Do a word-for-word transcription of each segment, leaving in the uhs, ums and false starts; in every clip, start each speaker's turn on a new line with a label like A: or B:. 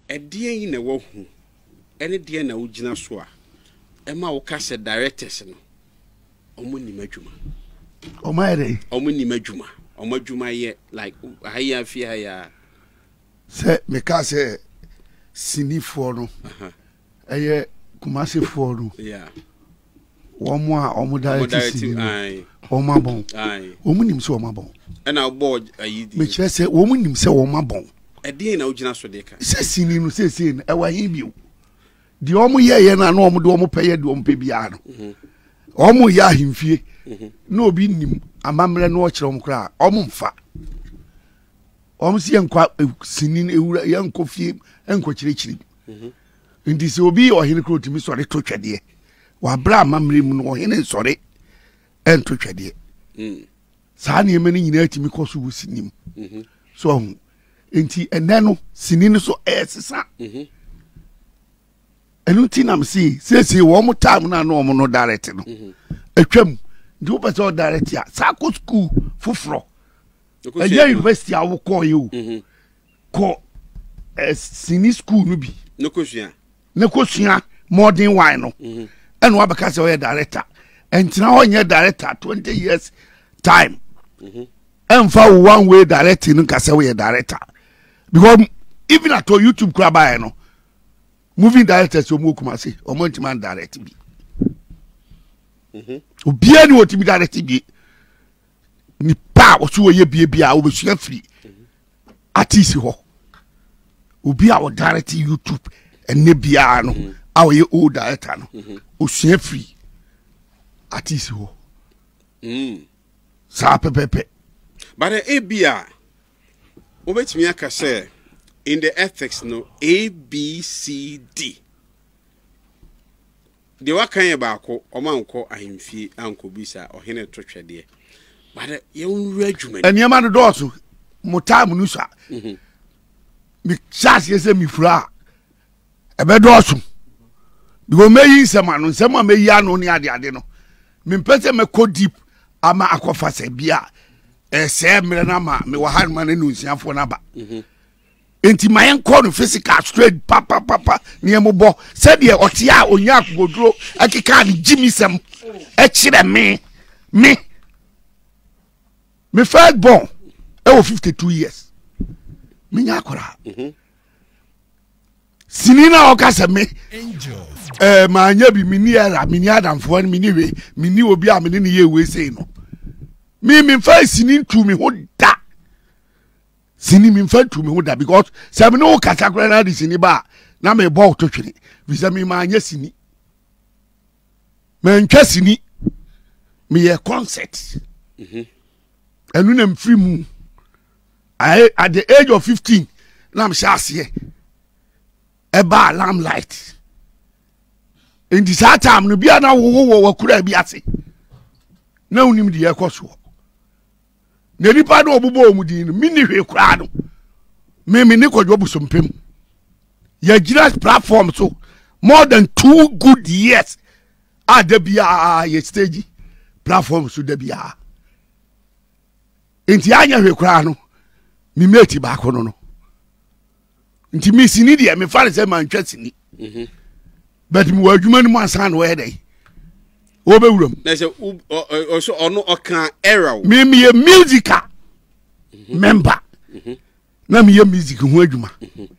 A: e die yi na wo hu ene die na wo gina so a e ma wo ka se directors no omo ni madwuma
B: omo ere
A: omo ni madwuma omo adwuma ye like haya fi haya
B: se me ka se sinifo no eye kumase fo no
A: yeah
B: omo a omo directors ai omo abon ai omo nim se omo abon
A: ena board ayi di
B: me kire se omo nim se omo abon
A: e die na wo gina so de ka
B: se sini no se se e wa hin bio di omo ye ye na na omo de omo peye de omo pe bia no omo ya himfie na obi nim amamre no okire omo kra omo mfa omo si enkwa sini ewura yanko fie enko kirikiri ndi se obi ohene kro timi sore to twede wa bra amamre mu no ohene sore ento twede mm saa ne yemani nyina timi koso wo sinim so enti ene no sini no so esesa mhm enu ti nam si sese wo mo time na no mo no direct no atwam ndi wo pese o direct ya sako school fufro eya university a wo ko ye o ko sini school no bi
A: no kosua
B: ne kosua modern wine no enu abeka se o ye director entina ho nye director twenty years time mhm emfa one way directing no ka se wo ye director because even at YouTube craba e no moving directors omo kumase omo ntiman direct bi mhm obia ni wotimi direct bi ni pa wo so ye bia bia wo besua free artist ho obia wo direct YouTube enne bia no a wo ye old director no o sua free artist ho mm sa pepepe
A: but e bia wo betimi aka say in the ethics no A B C D de wakan ye baako omanko ahemfie anko bisa ohene to twede but ye wonru adwuma ni
B: eniema no dooso mo time no sa mhm mi chance ye se mi fura e be dooso because meyi sema no sema meyi ano ni ade ade no mi mpese me ko deep ama akofa se bia e se mre na ma me wa han ma na nsiafo na ba mhm enti mayen call no physical straight papa papa ni embo said ye otia onya akoduro akika ni jimi sem e kire me me me first born e wo fifty-two years me nya akora mhm sinina o ka se me angel eh ma nya bi mini era mini adamfo ni mini we mini obi a mini ne ye we sei no me me fa sinin tu me ho da sini mi mfa tu me ho da because se me no kasa kra na di sini ba na me ball to twene visa me ma anya sini me ntwa sini me ye concert mhm enu na mfiri mu I at the age of fifteen na me shase e ba alarm light in this time no bia na wo wo wakura bi ase na unim di ekoso na nipa no obubo omudin mini hwe kura no me me ne kodwo busompem ya gira platform so more than two good years ada bia ye stage platform so da bia enti anya hwe kura no mi meti ba ko no no enti mi sini dia me fare se man twa sini mhm but mi wadwuma ni mo ansan no we dey obe wuram
A: na se o so ono okan era
B: me me ye musical member na me ye music ho adwuma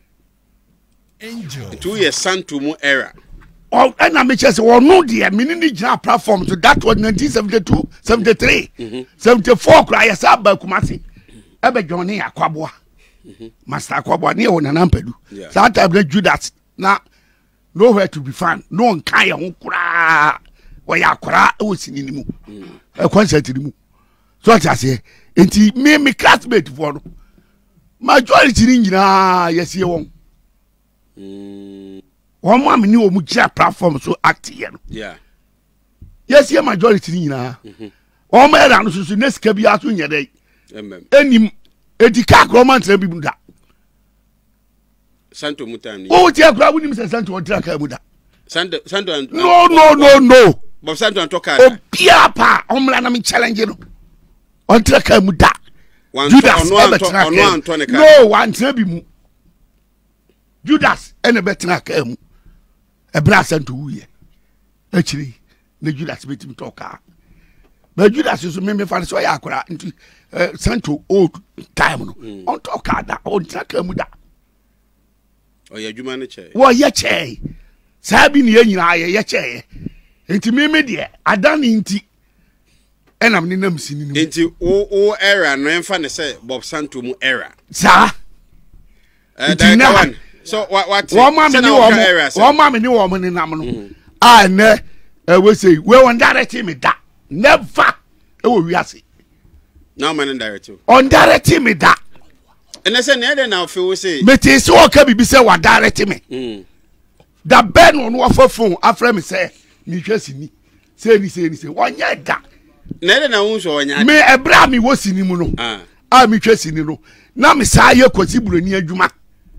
A: angel two years santo mu era
B: oh na me chese ono de me ni gina platform so that was nineteen seventy-two seventy-three seventy-four kra ya saba kumase ebe joni akwaboa master akwaboa ne wona na mpadu that time Judas na nowhere to be found no one kan ya ho kra wa ya kra e wosini ni mu e concert ni mu so ta se enti me me classmate for no majority ni nyina yesie won mm won ma me ni o mu gira platform so act here no
A: yeah
B: yesie majority ni nyina mhm o ma era no so so nesika bi aso nya dai
A: emem
B: enim edika kroman tra bi mu da
A: santo mutani
B: o ti akra wunim se santo o tra ka mu da
A: santo santo
B: no no no no
A: Bob Santo Antoka.
B: O bia pa omla na me challenge no. On tra ka mu da. Judas
A: ono Anto ono Anto ne ka.
B: No, one tra bi mu. Judas ene betra ka mu e bra santo wuye akiri na Judas betim toka but Judas so me me fa so ya akora nti santo old time no on toka da on traka mu da
A: o ya dwuma ne che
B: wo ye che sabi ne nyina ye ye che nti me me de adani nti enam ni nam sini ni
A: nti o o era no emfa ne say Bob Santo mu era
B: sa
A: nti na so what what
B: wo ma me ni wo wo ma me ni wo mo ni nam no ah ne e we say we won direct me da never e wo wiase
A: now man direct
B: on direct me da
A: ene say ne dey now feel we say
B: me ti se o ka bibi say wa direct me
A: mm
B: da ben no wo fa phone afra me say mi hwasi ni say ni say ni say wonya da
A: na dey na wo so wonya
B: me ebra mi wo sini mu no
A: ah
B: ah mi hwasi ni no na me sa ye kwasi buroni adwuma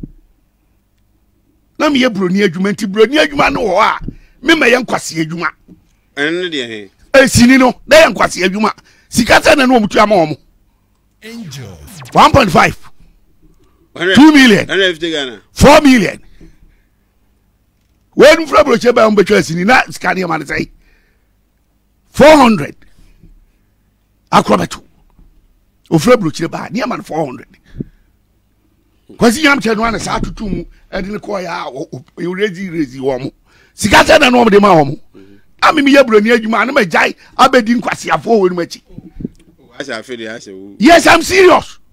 B: na me ye buroni adwuma nti buroni adwuma no wo a me me ye nkwasi adwuma
A: ene dey he
B: e sini no na ye nkwasi adwuma sika ta na no mutu ama omo
C: Angel
B: one point five two million
A: one hundred fifty Ghana
B: four million when from broche ba mbe twasi ni na sika ne ma say four hundred akrobeto ofra broche ba ne ma four hundred kwasi yam che no na sa tutu mu e de ne ko ya o rezi rezi wo mo sika ta na no mo de ma wo mo ami mi ye broni adwuma na ma jai abedi nkwasi afo wo no machi
A: I say I feel I say
B: yes I'm serious